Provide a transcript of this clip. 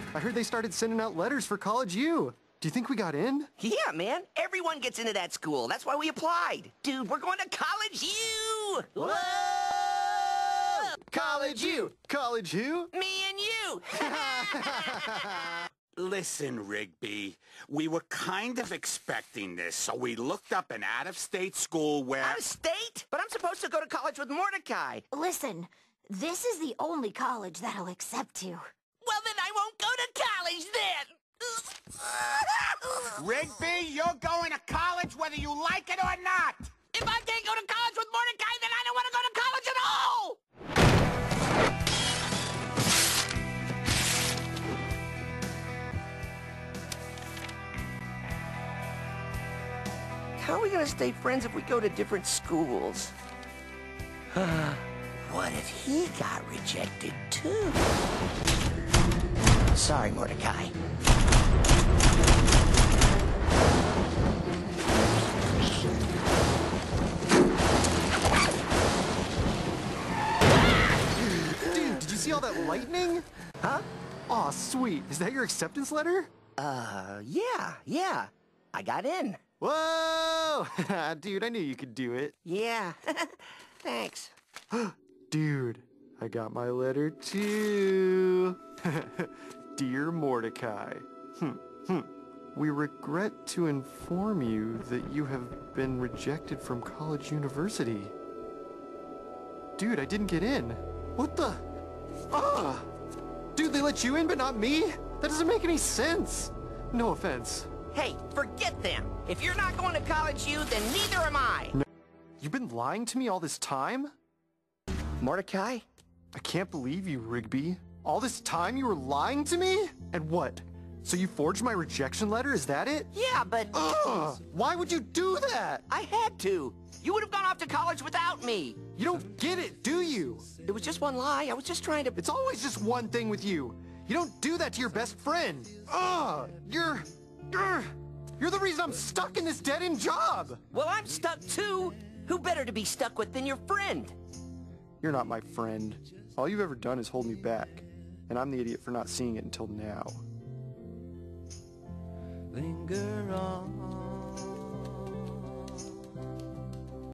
I heard they started sending out letters for College U. Do you think we got in? Yeah, man. Everyone gets into that school. That's why we applied. Dude, we're going to College U! Whoa! College U! College who? Me and you! Listen, Rigby, we were kind of expecting this, so we looked up an out-of-state school where... Out of state? But I'm supposed to go to college with Mordecai. Listen, this is the only college that'll accept you. Well, then I won't go to college then! Rigby, you're going to college whether you like it or not! If I can't go to college with Mordecai, then I don't want to go to college at all! How are we going to stay friends if we go to different schools? What if he got rejected too? Sorry, Mordecai. Dude, did you see all that lightning? Huh? Aw, sweet. Is that your acceptance letter? Yeah. I got in. Whoa! Dude, I knew you could do it. Yeah. Thanks. Dude, I got my letter too. Dear Mordecai, we regret to inform you that you have been rejected from College University. Dude, I didn't get in. What the? Ah! Dude, they let you in but not me? That doesn't make any sense. No offense. Hey, forget them. If you're not going to College U, then neither am I. No. You've been lying to me all this time? Mordecai? I can't believe you, Rigby. All this time you were lying to me? And what? So you forged my rejection letter, is that it? Yeah, but... Ugh! Why would you do that? I had to. You would have gone off to college without me. You don't get it, do you? It was just one lie. I was just trying to... It's always just one thing with you. You don't do that to your best friend. Ugh! You're the reason I'm stuck in this dead-end job. Well, I'm stuck too. Who better to be stuck with than your friend? You're not my friend. All you've ever done is hold me back. And I'm the idiot for not seeing it until now. Linger on.